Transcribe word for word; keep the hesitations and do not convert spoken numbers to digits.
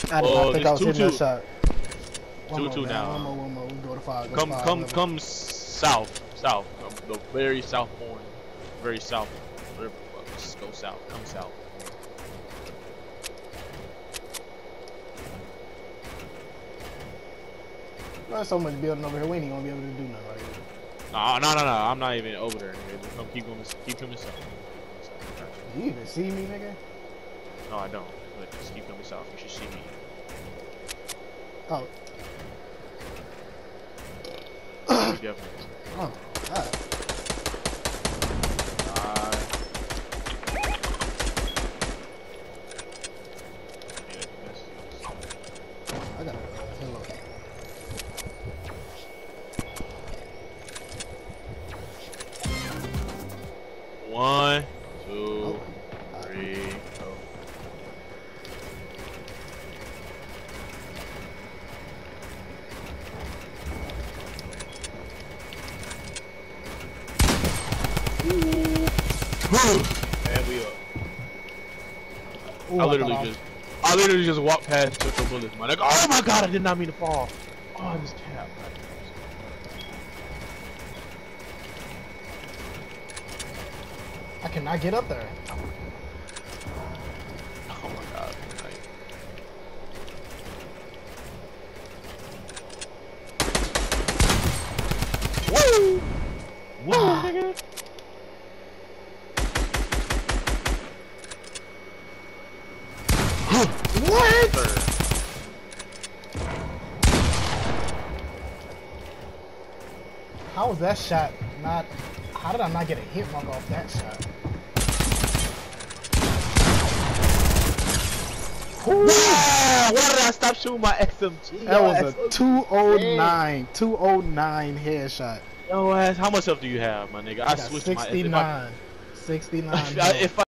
I did Oh, not think I was two, hitting two. that shot. One Two more, two man. now. One more, one more. We go to five. Go Come, to five, come, whatever. come south, south, um, the very south corner, very south. Whatever the fuck, just go south. Come south. There's so much building over here. We ain't gonna be able to do nothing right here. No, no, no, no. I'm not even over there. Nigga. Just come, keep going, keep coming south. Do you even see me, nigga? No, I don't. But just keep coming south. You should see me. Oh. You definitely. Oh, God. Uh, I gotta hello. One, two, Oh. three, go. And we up. Ooh, I literally I just, I literally just walked past, took the bullets, man. Like, oh my god, I did not mean to fall. Oh, I just tapped. I cannot get up there. Oh my god. Woo! Woo, nigga. What? How was that shot not? How did I not get a hit mark off that shot? Wow! Why did I stop shooting my S M G? That was a two oh nine, two oh nine headshot. Yo ass, how much health do you have, my nigga? I, I got switched my sixty-nine. sixty-nine. If I, if I